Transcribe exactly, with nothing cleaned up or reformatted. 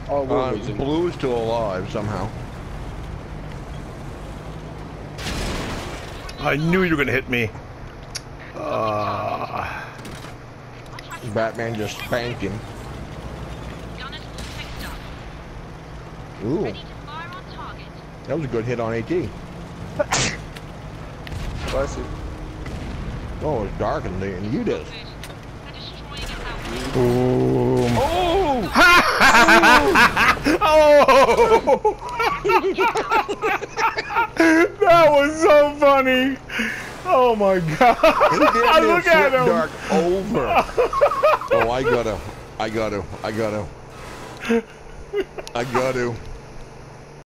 Oh, we're Uh, losing. Blue's still alive somehow. I knew you were gonna hit me. Uh, Batman just spanked him. Ooh. That was a good hit on AT. Bless you. Oh, it's dark in there, and you did. boom. Oh! Oh! That was so funny. Oh my god. He did Look flip at him. dark over. Oh, I gotta, I gotta, I gotta, I gotta.